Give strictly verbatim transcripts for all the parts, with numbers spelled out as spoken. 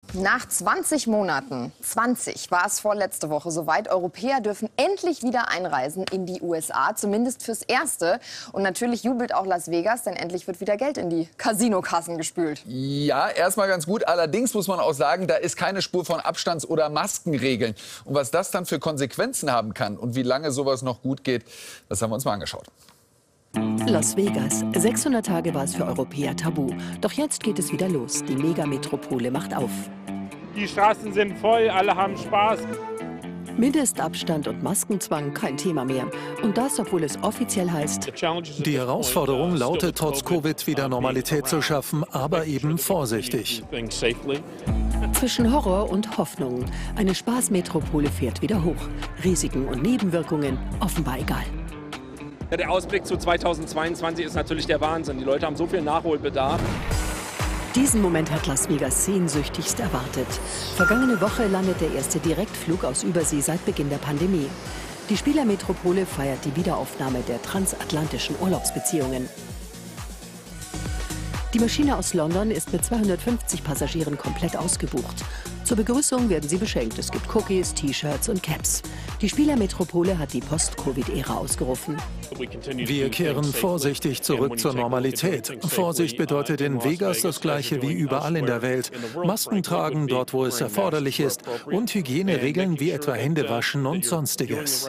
Nach zwanzig Monaten, zwanzig war es vorletzte Woche soweit, Europäer dürfen endlich wieder einreisen in die U S A, zumindest fürs Erste. Und natürlich jubelt auch Las Vegas, denn endlich wird wieder Geld in die Casinokassen gespült. Ja, erstmal ganz gut. Allerdings muss man auch sagen, da ist keine Spur von Abstands- oder Maskenregeln. Und was das dann für Konsequenzen haben kann und wie lange sowas noch gut geht, das haben wir uns mal angeschaut. Las Vegas. sechshundert Tage war es für Europäer tabu. Doch jetzt geht es wieder los. Die Megametropole macht auf. Die Straßen sind voll, alle haben Spaß. Mindestabstand und Maskenzwang kein Thema mehr. Und das, obwohl es offiziell heißt, die Herausforderung lautet, trotz Covid wieder Normalität zu schaffen, aber eben vorsichtig. Zwischen Horror und Hoffnung. Eine Spaßmetropole fährt wieder hoch. Risiken und Nebenwirkungen offenbar egal. Ja, der Ausblick zu zweitausendzweiundzwanzig ist natürlich der Wahnsinn. Die Leute haben so viel Nachholbedarf. Diesen Moment hat Las Vegas sehnsüchtigst erwartet. Vergangene Woche landet der erste Direktflug aus Übersee seit Beginn der Pandemie. Die Spielermetropole feiert die Wiederaufnahme der transatlantischen Urlaubsbeziehungen. Die Maschine aus London ist mit zweihundertfünfzig Passagieren komplett ausgebucht. Zur Begrüßung werden sie beschenkt. Es gibt Cookies, T-Shirts und Caps. Die Spielermetropole hat die Post-Covid-Ära ausgerufen. Wir kehren vorsichtig zurück zur Normalität. Vorsicht bedeutet in Vegas das Gleiche wie überall in der Welt. Masken tragen dort, wo es erforderlich ist, und Hygieneregeln wie etwa Händewaschen und Sonstiges.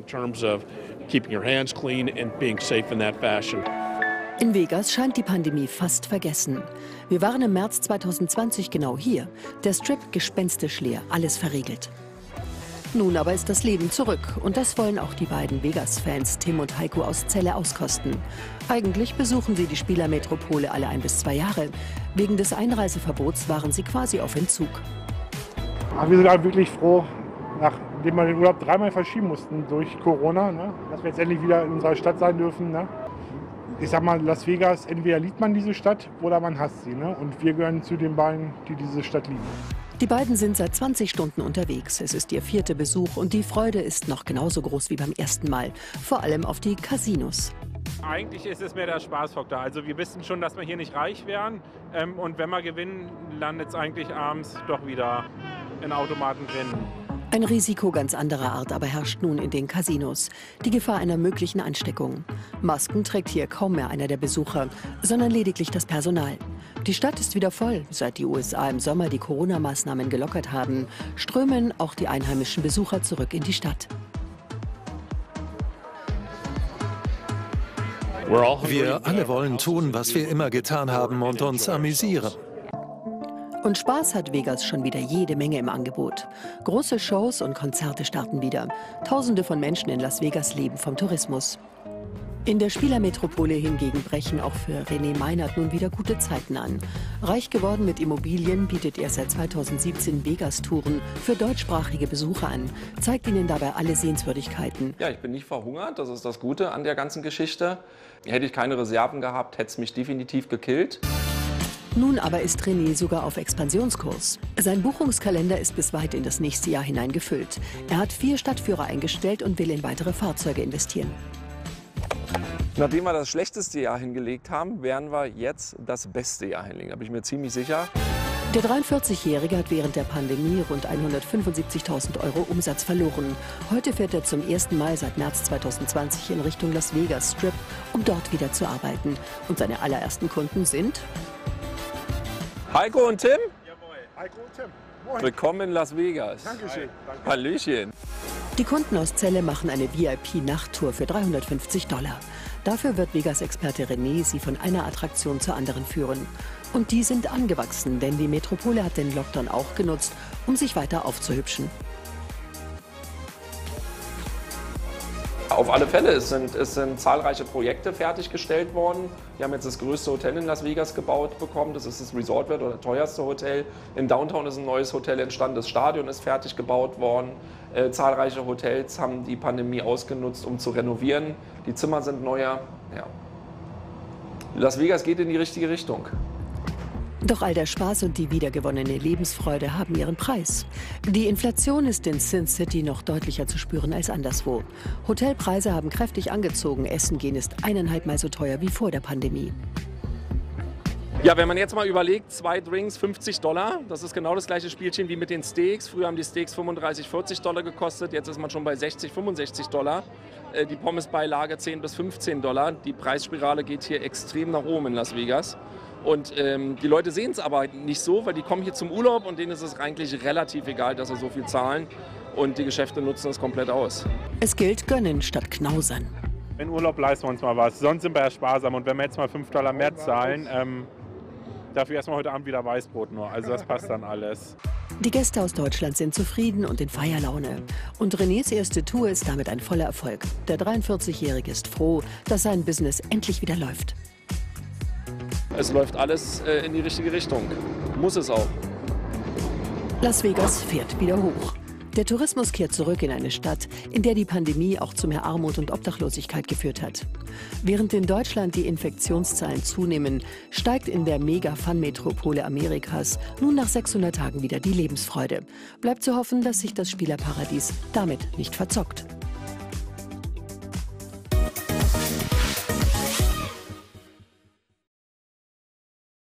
In Vegas scheint die Pandemie fast vergessen. Wir waren im März zweitausendzwanzig genau hier. Der Strip gespenstisch leer, alles verriegelt. Nun aber ist das Leben zurück. Und das wollen auch die beiden Vegas-Fans Tim und Heiko aus Celle auskosten. Eigentlich besuchen sie die Spielermetropole alle ein bis zwei Jahre. Wegen des Einreiseverbots waren sie quasi auf Entzug. Aber wir sind halt wirklich froh, nachdem wir den Urlaub dreimal verschieben mussten durch Corona, ne, dass wir jetzt endlich wieder in unserer Stadt sein dürfen. Ne. Ich sag mal, Las Vegas, entweder liebt man diese Stadt oder man hasst sie. Ne? Und wir gehören zu den beiden, die diese Stadt lieben. Die beiden sind seit zwanzig Stunden unterwegs. Es ist ihr vierter Besuch und die Freude ist noch genauso groß wie beim ersten Mal. Vor allem auf die Casinos. Eigentlich ist es mehr der Spaßfaktor. Also wir wissen schon, dass wir hier nicht reich wären. Ähm, und wenn wir gewinnen, landet es eigentlich abends doch wieder in Automaten drin. Ein Risiko ganz anderer Art aber herrscht nun in den Casinos. Die Gefahr einer möglichen Ansteckung. Masken trägt hier kaum mehr einer der Besucher, sondern lediglich das Personal. Die Stadt ist wieder voll. Seit die U S A im Sommer die Corona-Maßnahmen gelockert haben, strömen auch die einheimischen Besucher zurück in die Stadt. Wir alle wollen tun, was wir immer getan haben und uns amüsieren. Und Spaß hat Vegas schon wieder jede Menge im Angebot. Große Shows und Konzerte starten wieder. Tausende von Menschen in Las Vegas leben vom Tourismus. In der Spielermetropole hingegen brechen auch für René Meinert nun wieder gute Zeiten an. Reich geworden mit Immobilien bietet er seit zweitausendsiebzehn Vegas-Touren für deutschsprachige Besucher an, zeigt ihnen dabei alle Sehenswürdigkeiten. Ja, ich bin nicht verhungert, das ist das Gute an der ganzen Geschichte. Hätte ich keine Reserven gehabt, hätte es mich definitiv gekillt. Nun aber ist René sogar auf Expansionskurs. Sein Buchungskalender ist bis weit in das nächste Jahr hinein gefüllt. Er hat vier Stadtführer eingestellt und will in weitere Fahrzeuge investieren. Nachdem wir das schlechteste Jahr hingelegt haben, werden wir jetzt das beste Jahr hinlegen. Da bin ich mir ziemlich sicher. Der dreiundvierzigjährige hat während der Pandemie rund hundertfünfundsiebzigtausend Euro Umsatz verloren. Heute fährt er zum ersten Mal seit März zweitausendzwanzig in Richtung Las Vegas Strip, um dort wieder zu arbeiten. Und seine allerersten Kunden sind Heiko und Tim? Jawohl, Heiko und Tim. Moin. Willkommen in Las Vegas. Dankeschön. Danke. Hallöchen. Die Kunden aus Celle machen eine V I P-Nachttour für dreihundertfünfzig Dollar. Dafür wird Vegas-Experte René sie von einer Attraktion zur anderen führen. Und die sind angewachsen, denn die Metropole hat den Lockdown auch genutzt, um sich weiter aufzuhübschen. Auf alle Fälle, es sind, es sind zahlreiche Projekte fertiggestellt worden. Wir haben jetzt das größte Hotel in Las Vegas gebaut bekommen. Das ist das Resort World oder teuerste Hotel. In Downtown ist ein neues Hotel entstanden. Das Stadion ist fertig gebaut worden. Äh, zahlreiche Hotels haben die Pandemie ausgenutzt, um zu renovieren. Die Zimmer sind neuer. Ja. Las Vegas geht in die richtige Richtung. Doch all der Spaß und die wiedergewonnene Lebensfreude haben ihren Preis. Die Inflation ist in Sin City noch deutlicher zu spüren als anderswo. Hotelpreise haben kräftig angezogen, Essen gehen ist eineinhalb Mal so teuer wie vor der Pandemie. Ja, wenn man jetzt mal überlegt, zwei Drinks, fünfzig Dollar, das ist genau das gleiche Spielchen wie mit den Steaks. Früher haben die Steaks fünfunddreißig, vierzig Dollar gekostet, jetzt ist man schon bei sechzig, fünfundsechzig Dollar. Die Pommesbeilage zehn bis fünfzehn Dollar. Die Preisspirale geht hier extrem nach oben in Las Vegas. Und ähm, die Leute sehen es aber nicht so, weil die kommen hier zum Urlaub und denen ist es eigentlich relativ egal, dass sie so viel zahlen. Und die Geschäfte nutzen es komplett aus. Es gilt gönnen statt knausern. In Urlaub leisten wir uns mal was, sonst sind wir ja sparsam. Und wenn wir jetzt mal fünf Dollar mehr zahlen, ähm, dafür erstmal heute Abend wieder Weißbrot nur. Also das passt dann alles. Die Gäste aus Deutschland sind zufrieden und in Feierlaune. Und Renés erste Tour ist damit ein voller Erfolg. Der dreiundvierzigjährige ist froh, dass sein Business endlich wieder läuft. Es läuft alles äh, in die richtige Richtung. Muss es auch. Las Vegas fährt wieder hoch. Der Tourismus kehrt zurück in eine Stadt, in der die Pandemie auch zu mehr Armut und Obdachlosigkeit geführt hat. Während in Deutschland die Infektionszahlen zunehmen, steigt in der Mega-Fun-Metropole Amerikas nun nach sechshundert Tagen wieder die Lebensfreude. Bleibt zu hoffen, dass sich das Spielerparadies damit nicht verzockt.